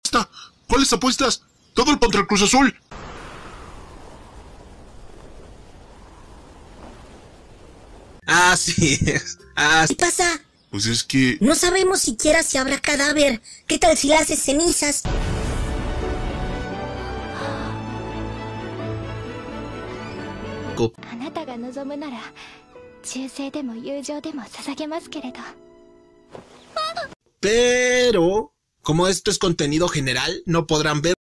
¿Cuáles apuestas? Todo el contra el Cruz Azul. Así es. ¿Qué pasa? Pues es que... No sabemos siquiera si habrá cadáver. ¿Qué tal si la haces cenizas? Pero, como esto es contenido general, no podrán ver